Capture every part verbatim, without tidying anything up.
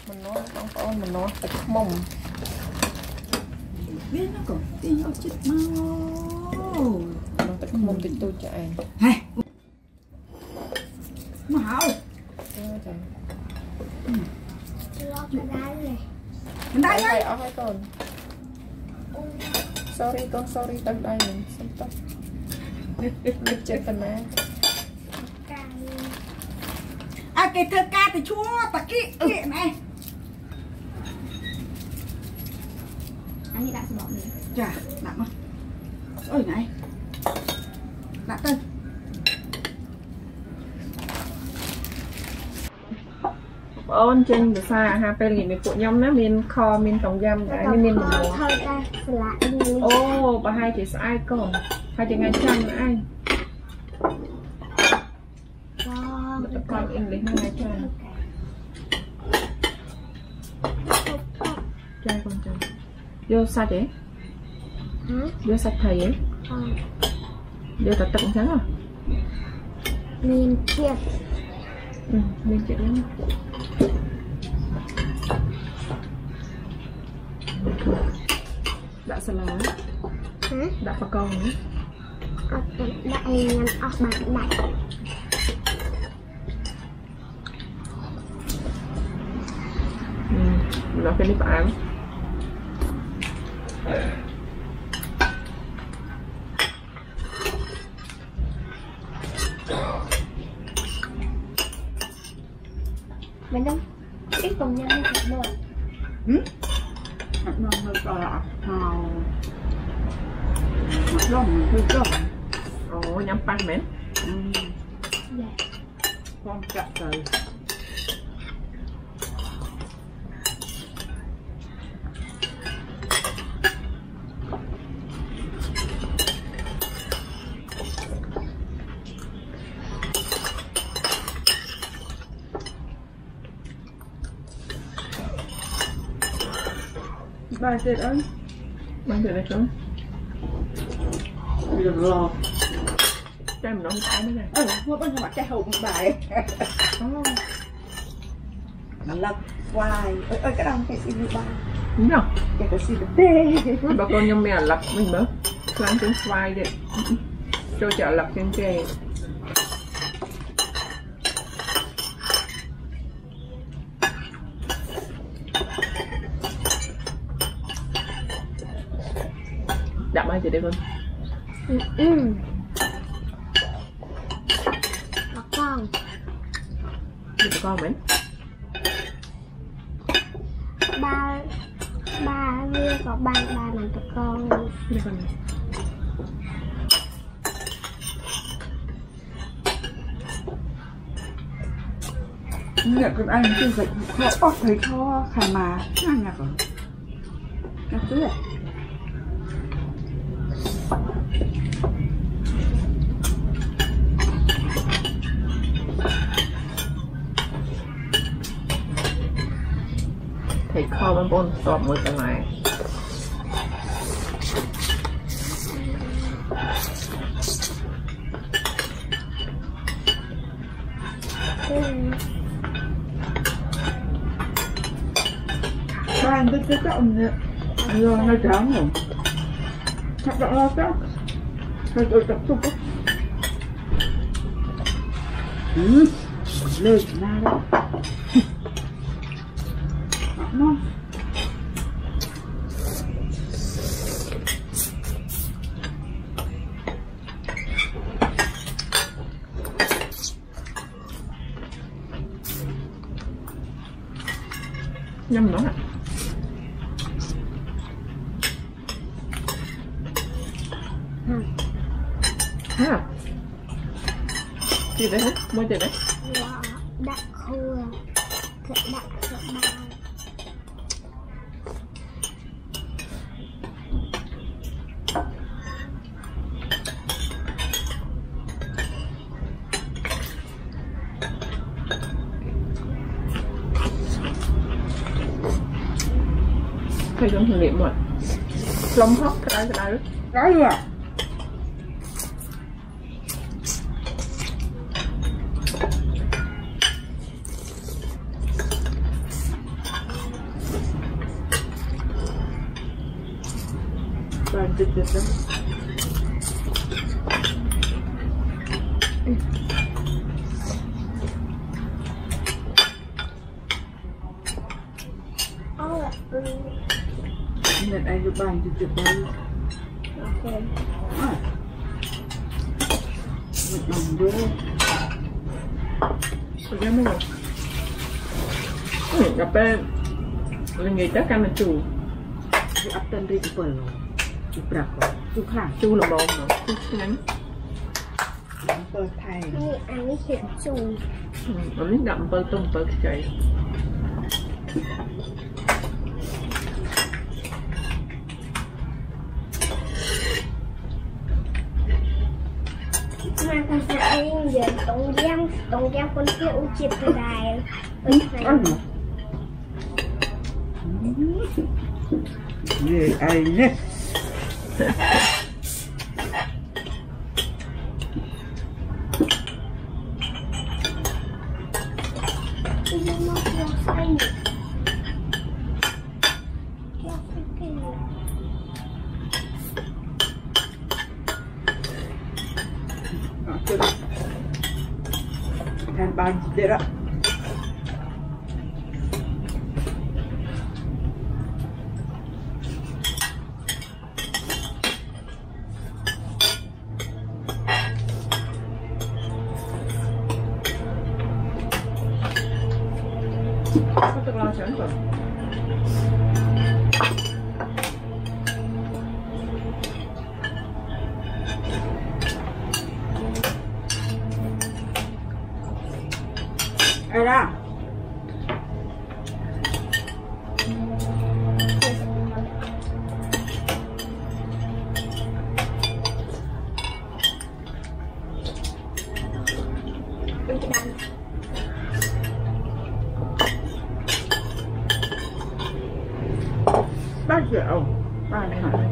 mình nói con con mình nói tịch mông biết nó còn tiền ở chết mau nó tịch mông tịch tôi chạy hay mà hảo trời mình đây đây ở hai con sorry con sorry tới đây mình xong tóc lịch chết phần nào à cái thơ ca thì chua ta kỹ kỹ này anh ấy đã sẽ bỏ này chà nặng không ôi này nặng tên ôn trên từ xa ha pe lì mình phụ nhom nó miên kho miên tòng giam cái miên miên một ô bà hai chị ai còn hai chị ngay trăm ai con em lấy hai trăm trai con trai vô sạch đấy vô sạch thầy ấy vô tập tận sáng à miên kia ừ miên kia đấy đã xà lá đã bà con nữa đại ngăn ọc bạc đại nó cái đi bán mình đâu ít cùng nhau như thế rồi ừ mặt non hơi to lạ hào mặt non hơi to ồ nhắm pan mến dạ con chặt rồi ba chết ơi ba chết đấy không bây giờ lo trái mình nó không trái nữa này ờ mua bao nhiêu mặt trái hồng bài nó lật hoài ơi ơi cái đồng cái xin đi ba đúng không cái cái xin được bà con nhom mè lật mình mới làm tiếng xoay đi cho chợ lật trên kề đậm ai chị đây con ừ ừ bà con bà con mến ba ba như có ba ba mình tụi con đây con nhận con anh chưa dịch họ bóc thấy kho khả mà ăn nhạc rồi nó cứ vậy thầy kho bên bồn tọt một cái này ba anh biết cái trọng nè anh lo hơi trắng rồi thật động lo chắc hơi tôi tập trung ừ lên ra đó ngon nhâm nó ạ ha gì đấy hả mua gì đấy đặc khua thật đặc thật bao thầy trong thử nghiệm rồi lông hóc cái đây cái đây cái à Bạn chụp chụp đó. Nên anh chụp bạn chụp chụp đây. Ok. À. Mình làm được. Tôi nhớ mới rồi. Ừ, gặp bên là người tất cả là chủ. Cái ấp tân đi chụp bờ rồi. Chụp bạc rồi. Chụp hàng. Chu là bồn mà. Chu ngắn. Bờ thay. Ini ani hiện chủ. Ừ, ở miếng đậm bơ tôm bơ chạy. Mà con sẽ anh giờ tổng giam tổng giam con kia u chip từ đài. Ăn mà. Về ai nhé. Than bao nhiêu đó. Có tôi lo sẵn rồi. Ai đó. Ba triệu. Ba này hả?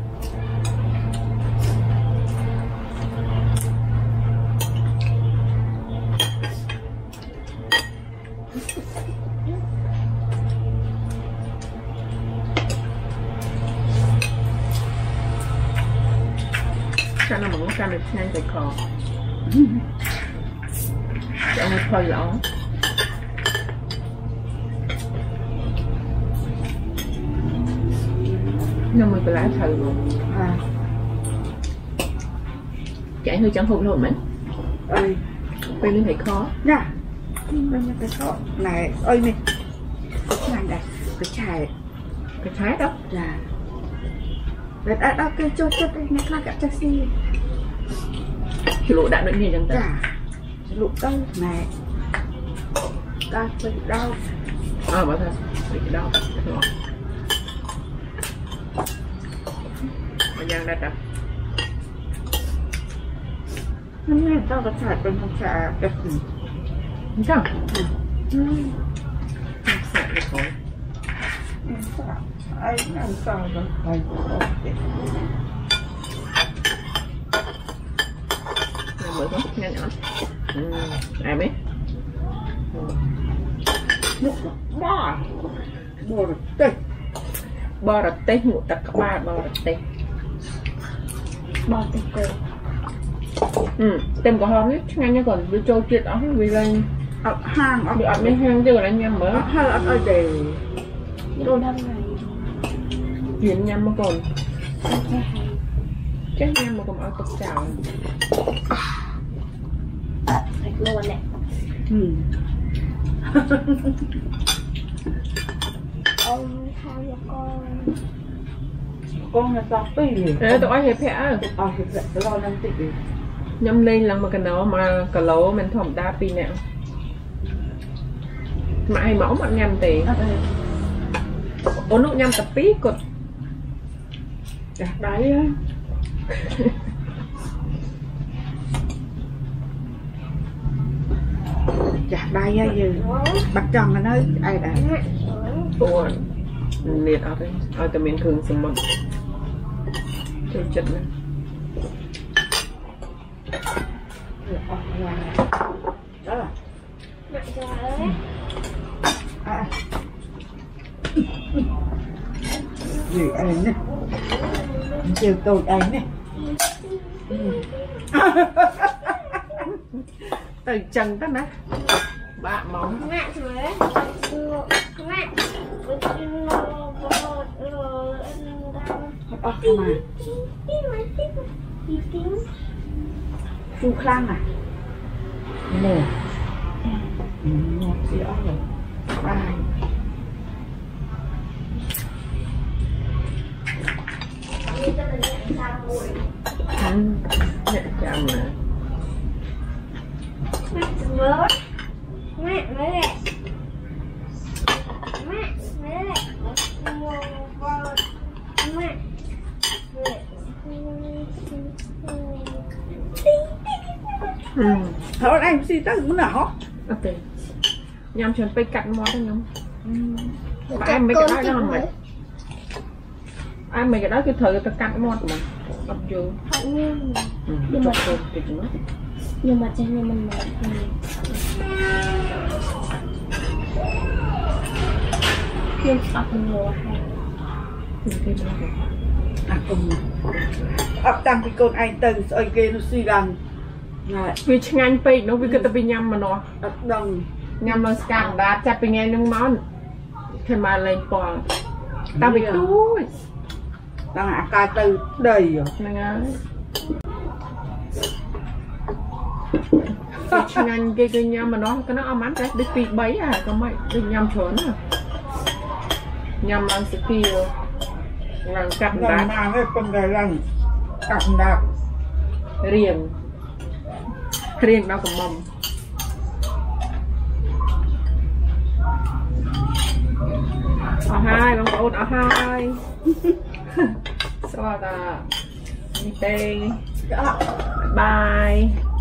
Sao nó vẫn canh được nhanh tại kho. Chẳng một thời lỏng. năm mươi cái lá thử luôn. À. Chạy hơi chẳng hụt luôn mấy. Ơi. Bây giờ thấy khó. Nha. Bây giờ cái khó. Này, ơi nè. Cái này này. Cái chai. Cái trái đó. Dạ. Đấy, đó, đó, cái chốt chốt đây. Nó là cả taxi. Cái lụa đạn nó nhìn chẳng ta. Dạ. Cái lụa đâu. Này. Đó, cái đâu. À, bảo thật. Cái đâu. Rồi. Mà nhang ra đặt. Hôm nay tao có xài bên không xài cái gì. Không sao. Ừ. Không xài được rồi. Ai làm sao rồi. Ai Mới có nghe nhỏ. Ừ. Ai biết. Bò. Bò rồi tê. Bò rồi tê. Ngủ tật các ba bò rồi tê. Bò tê cô. Ừ. Tem có hôm ấy. Ngay nha còn với trâu chết đó. Vì lên. Ở hang. Bị ập lên hang chứ còn anh nhầm mới. Ở hang ở ở đề. Đồ đâm này. Chuyện nhầm mà còn. Ok hay. Chắc nhầm mà còn ở cục chảo. Thật luôn nè. Ừ. Ông sao cho con. Con là tao tùy liền. Ê, tụi ai hiệp hả? Ờ, hiệp hẹ, tao lo năng tịch đi. Nhâm lên là mà cái nó mà cả lỗ mình thỏm đa pin nè. Mà ai mẫu mà nhâm thì. Ủa nó nhâm tập tí cột. Chặt đấy á. Chặt đây á giờ. Bắt tròn là nơi ai đã. Ủa liệt ở đây. Ở tầm miền thường xem một. Trời chất này. Đó là. Nặng cho đấy. À. Gì ai nè. chiều tôi anh nè từ chân tới nè bạ mỏng mẹ rồi mẹ ốc mà chu khăn à nè một gì ốc rồi ai nhẹ chậm nè mẹ mới lại mẹ mới lại mẹ thôi anh xin tới cũng nào ok nhằm chuẩn bị cắt món đó nhung mà em mấy cái đó cho mày ai mấy cái đó cái thời ta cắt món mà tập chưa nhưng mà nhưng mà trên này mình nhưng ấp nhiều à cùng ấp tăng cái con anh từ soi kia nó suy rằng vì ngành pe nó vì cái tập nhâm mà nó ấp đồng nhâm nó càng đá chặtไปไงนึงmón thêm mà lên còn tao bị đuôi đang à ca từ đầy rồi này ngành cái cái nhâm mà nó cái nó ấm ăn cái đi bị bấy à có mày đi nhâm chốn à nhâm ăn sẽ tiêu lần cắt đá mà cái con gái lần cắt đá riêng riêng đó cũng mầm ở hai con ôn ở hai sao là đi tê bye